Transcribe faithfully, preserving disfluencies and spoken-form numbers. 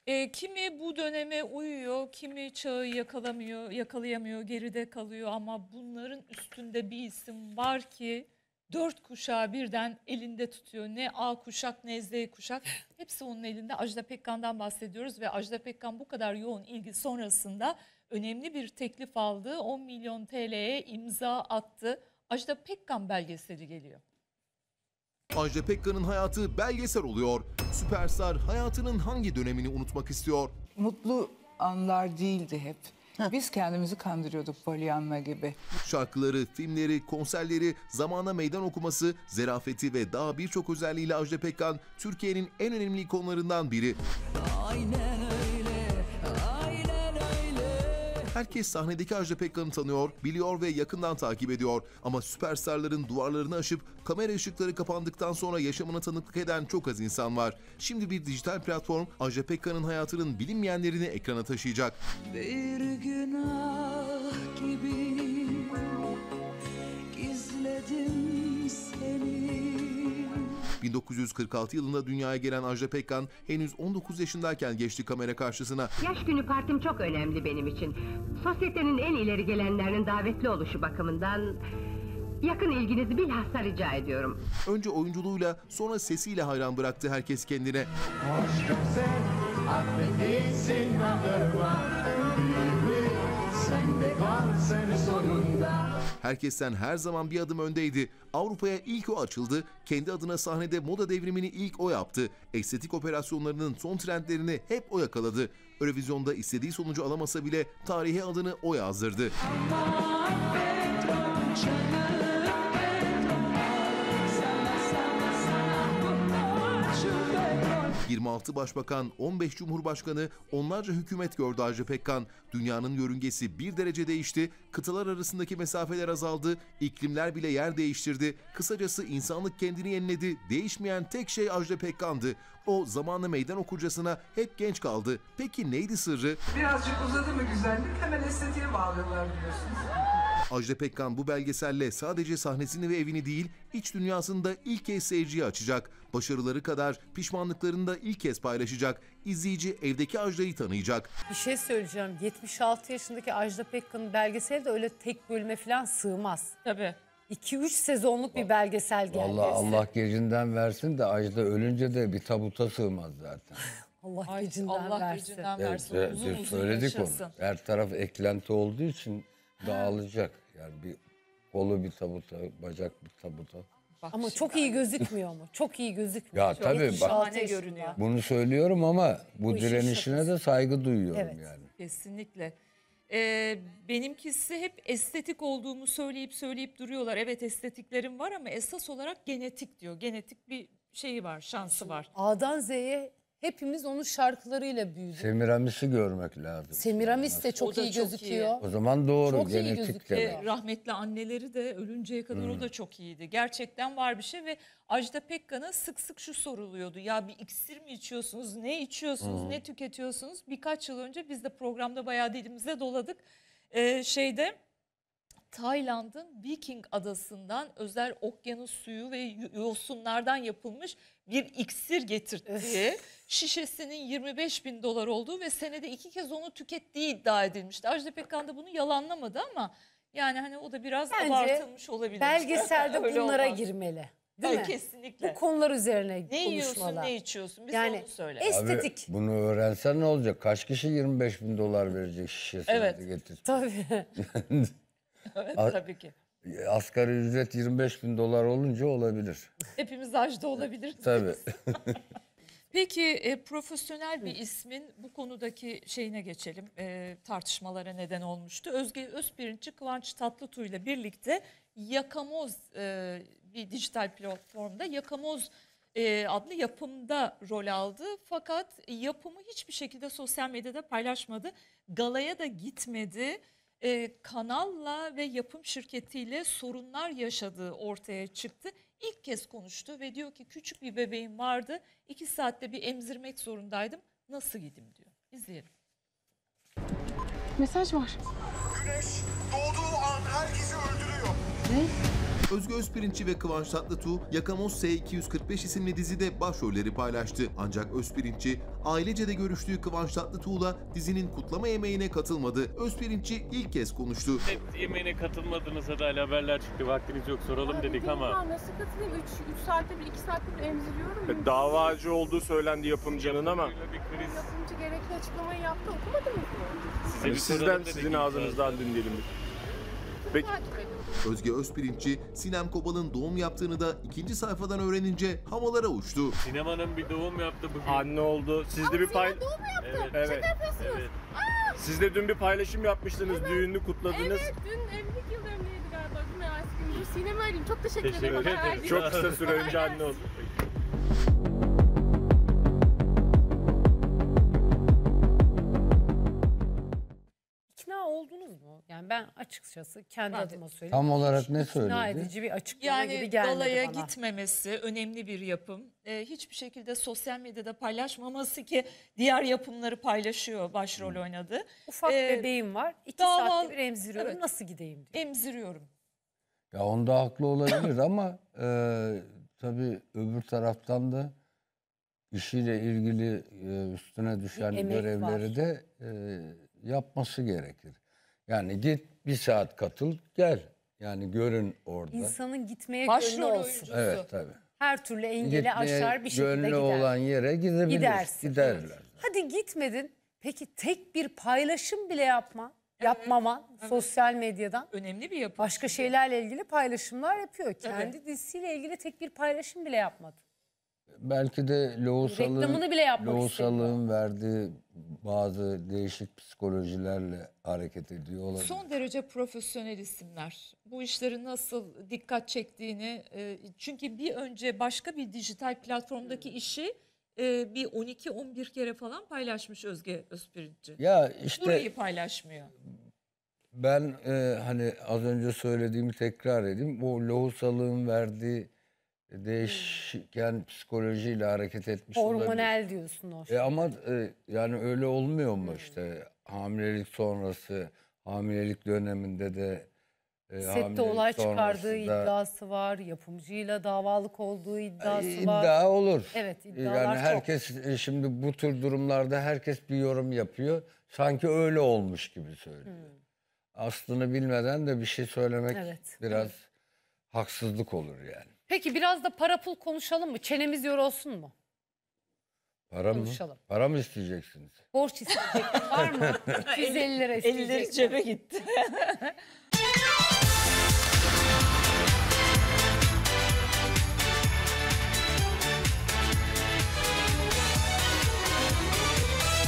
E, kimi bu döneme uyuyor, kimi çağı yakalamıyor, yakalayamıyor, geride kalıyor ama bunların üstünde bir isim var ki dört kuşağı birden elinde tutuyor. Ne A kuşak ne Z kuşak, hepsi onun elinde. Ajda Pekkan'dan bahsediyoruz ve Ajda Pekkan bu kadar yoğun ilgi sonrasında önemli bir teklif aldı. on milyon T L'ye imza attı. Ajda Pekkan belgeseli geliyor. Ajda Pekkan'ın hayatı belgesel oluyor. Süperstar hayatının hangi dönemini unutmak istiyor? Mutlu anlar değildi hep. Biz kendimizi kandırıyorduk Pollyanna gibi. Şarkıları, filmleri, konserleri, zamana meydan okuması, zerafeti ve daha birçok özelliğiyle Ajda Pekkan Türkiye'nin en önemli ikonlarından biri. Aynen öyle, aynen öyle. Herkes sahnedeki Ajda Pekkan'ı tanıyor, biliyor ve yakından takip ediyor. Ama süperstarların duvarlarını aşıp kamera ışıkları kapandıktan sonra yaşamına tanıklık eden çok az insan var. Şimdi bir dijital platform Ajda Pekkan'ın hayatının bilinmeyenlerini ekrana taşıyacak. Bir günah gibi gizledim seni. bin dokuz yüz kırk altı yılında dünyaya gelen Ajda Pekkan henüz on dokuz yaşındayken geçti kamera karşısına. Yaş günü partim çok önemli benim için. Sosyetenin en ileri gelenlerinin davetli oluşu bakımından yakın ilginizi bilhassa rica ediyorum. Önce oyunculuğuyla sonra sesiyle hayran bıraktı herkes kendine. Hoş kimsen affedilsin alırma. Büyük sen de kal sen sonunda. Herkesten her zaman bir adım öndeydi. Avrupa'ya ilk o açıldı. Kendi adına sahnede moda devrimini ilk o yaptı. Estetik operasyonlarının son trendlerini hep o yakaladı. Eurovizyonda istediği sonucu alamasa bile tarihe adını o yazdırdı. yirmi altı başbakan, on beş cumhurbaşkanı, onlarca hükümet gördü Ajda Pekkan. Dünyanın yörüngesi bir derece değişti, kıtalar arasındaki mesafeler azaldı, iklimler bile yer değiştirdi. Kısacası insanlık kendini yeniledi, değişmeyen tek şey Ajda Pekkan'dı. O zamanla meydan okurcasına hep genç kaldı. Peki neydi sırrı? Birazcık uzadı mı güzellik hemen estetiğe bağlıyorlar biliyorsunuz. Ajda Pekkan bu belgeselle sadece sahnesini ve evini değil, iç dünyasını da ilk kez seyirciye açacak. Başarıları kadar pişmanlıklarını da ilk kez paylaşacak. İzleyici evdeki Ajda'yı tanıyacak. Bir şey söyleyeceğim. yetmiş altı yaşındaki Ajda Pekkan'ın belgeseli de öyle tek bölüme falan sığmaz. Tabii. iki üç sezonluk bir belgesel geldi. Vallahi Allah gecinden versin de Ajda ölünce de bir tabuta sığmaz zaten. Allah Ay, gecinden Allah versin. gecinden Evet, versin. evet, Uzun biz uzun söyledik yaşasın. onu. Her taraf eklenti olduğu için dağılacak. Yani bir kolu bir tabuta, bacak bir tabuta. Bak Ama şimdi çok iyi ay- gözükmüyor mu? Çok iyi gözükmüyor. Ya tabii bak, Şahane görünüyor. bunu söylüyorum ama bu, Bu işin direnişine şakası. de saygı duyuyorum Evet. yani. Kesinlikle. Ee, benimkisi hep estetik olduğumu söyleyip söyleyip duruyorlar. Evet estetiklerim var ama esas olarak genetik diyor. Genetik bir şeyi var, şansı var. A'dan Z'ye hepimiz onun şarkılarıyla büyüdük. Semiramis'i görmek lazım. Semiramis de O çok da iyi çok gözüküyor. O zaman doğru, Çok iyi genetik gözüküyor. demek. Ve rahmetli anneleri de ölünceye kadar Hmm. o da çok iyiydi. Gerçekten var bir şey ve Ajda Pekkan'a sık sık şu soruluyordu. Ya bir iksir mi içiyorsunuz, ne içiyorsunuz, Hmm. ne tüketiyorsunuz? Birkaç yıl önce biz de programda bayağı dilimize doladık. Ee, şeyde Tayland'ın Viking adasından özel okyanus suyu ve yosunlardan yapılmış bir iksir getirttiği, şişesinin yirmi beş bin dolar olduğu ve senede iki kez onu tükettiği iddia edilmişti. Ajda Pekkan da bunu yalanlamadı ama yani hani o da biraz Bence abartılmış olabilir. Belgeselde Öyle bunlara olmaz. girmeli. Değil Evet, mi? kesinlikle. Bu konular üzerine Ne yiyorsun, konuşmalar. ne içiyorsun? Biz Yani onu söyle. es- Estetik. Abi, bunu öğrensen ne olacak? Kaç kişi yirmi beş bin dolar verecek şişesini Evet. de getir. Tabii. Evet, A- tabii ki. Asgari ücret yirmi beş bin dolar olunca olabilir. Hepimiz Ajda olabiliriz. Tabii. Peki e, profesyonel bir ismin bu konudaki şeyine geçelim. E, tartışmalara neden olmuştu. Özge Özpirinççi Kıvanç Tatlıtuğ ile birlikte Yakamoz e, bir dijital platformda Yakamoz e, adlı yapımda rol aldı. Fakat yapımı hiçbir şekilde sosyal medyada paylaşmadı. Galaya da gitmedi. E, kanalla ve yapım şirketiyle sorunlar yaşadığı ortaya çıktı. İlk kez konuştu ve diyor ki küçük bir bebeğim vardı. iki saatte bir emzirmek zorundaydım. Nasıl gidim diyor. İzleyelim. Mesaj var. Güneş doğduğu an herkesi öldürüyor. Özge Özpirinççi ve Kıvanç Tatlıtuğ Yakamoz S iki yüz kırk beş isimli dizide başrolleri paylaştı. Ancak Özpirinççi ailece de görüştüğü Kıvanç Tatlıtuğ'la dizinin kutlama yemeğine katılmadı. Özpirinççi ilk kez konuştu. Evet, yemeğine katılmadığınızda da hala haberler çıktı. Vaktiniz yok soralım dedik ama. Nasıl katılayım? üç saatte bir iki saatte bir emziriyorum. Davacı olduğu söylendi yapımcının ama Bir kriz. Yapımcı gerekli açıklamayı yaptı, okumadınız mı? Size bir sizden soralım dedik sizin ilk ağzınızdan dinleyelim. Peki. Takip edin. Özge Özpirinççi, Sinem Kobal'ın doğum yaptığını da ikinci sayfadan öğrenince havalara uçtu. Sinema'nın bir doğum yaptı bugün. Anne oldu. Siz de bir pay... Doğum mu yaptı? Evet. Evet. Şaka yapıyorsunuz. Evet. Siz de dün bir paylaşım yapmıştınız. Düğününü kutladınız. Evet, dün evlilik yıl dönümüydü galiba. Gün merasimiydi. Dur Sinem arayayım. Çok teşekkür, Teşekkür ederim. ederim. Haber verdiğiniz Çok kısa süre önce anne oldu. İkna oldunuz mu? Yani ben açıkçası kendi Ben de- adıma söyleyeyim. Tam olarak ne İkna söyledi? edici bir açıklama gibi Yani gelmedi galaya bana. gitmemesi önemli bir yapım. Ee, hiçbir şekilde sosyal medyada paylaşmaması ki diğer yapımları paylaşıyor başrol oynadı. Ufak Ee, bebeğim var. İki dava- saatte bir emziriyorum. Evet. Nasıl gideyim diyor. Emziriyorum. Ya onda haklı olabilir ama e, tabii öbür taraftan da işiyle ilgili e, üstüne düşen emek görevleri var. de e, yapması gerekir. Yani git bir saat katıl gel. Yani görün orada. İnsanın gitmeye gönlü Başrol olsun. oyuncusu. Evet tabii. Her türlü engeli Gitmeye aşar bir şekilde gönlü gider. olan yere gidebilir. Gidersin. Giderler. Hadi gitmedin. Peki tek bir paylaşım bile yapma. Yapmaman sosyal medyadan. Önemli bir yapım. Başka şeylerle ilgili paylaşımlar yapıyor. Kendi dizisiyle ilgili tek bir paylaşım bile yapmadı. Belki de lohusalığın, Reklamını bile yapmak lohusalığın verdiği bazı değişik psikolojilerle hareket ediyor olabilir. Son derece profesyonel isimler. Bu işleri nasıl dikkat çektiğini, e, çünkü bir önce başka bir dijital platformdaki işi e, bir on iki on bir kere falan paylaşmış Özge Özpirinççi. Ya işte Burayı paylaşmıyor. ben e, hani az önce söylediğimi tekrar edeyim. O lohusalığın verdiği değişken psikolojiyle hareket etmiş olabilir. Hormonal diyorsun o. E ama e, yani öyle olmuyor mu işte hamilelik sonrası, hamilelik döneminde de e, Sette hamilelik olay sonrası çıkardığı da- iddiası var. Yapımcıyla davalık olduğu iddiası var. İddia olur. Evet, E, iddialar Yani çok. herkes e, şimdi bu tür durumlarda herkes bir yorum yapıyor. Sanki öyle olmuş gibi söylüyor. Aslını bilmeden de bir şey söylemek Evet. biraz haksızlık olur yani. Peki biraz da para pul konuşalım mı? Çenemiz yorulsun mu? Para mı? Konuşalım. Para mı isteyeceksiniz? Borç isteyecek var mı? iki yüz elli lira isteyecek Elleri mi? cebe gitti.